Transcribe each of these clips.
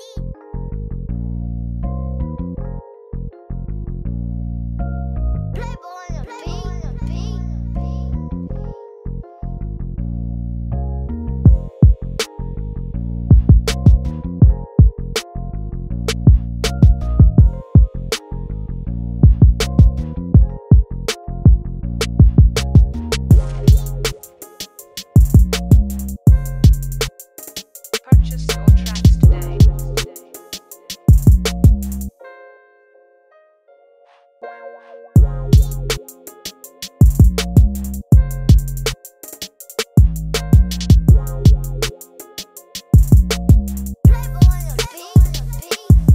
Playbwoi on the beat. Purchase your tracks today. Playbwoi on the beat.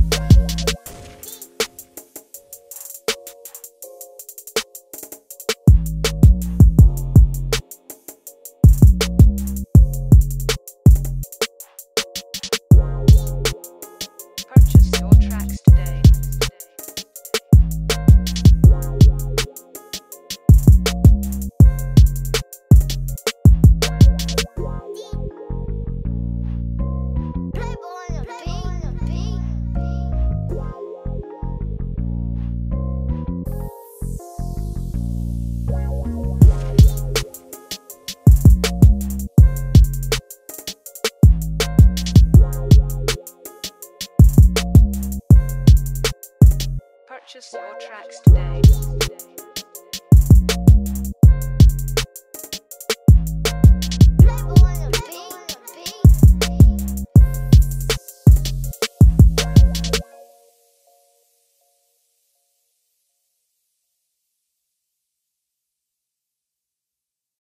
Purchase your tracks today. Playbwoi on the beat. Purchase your tracks today.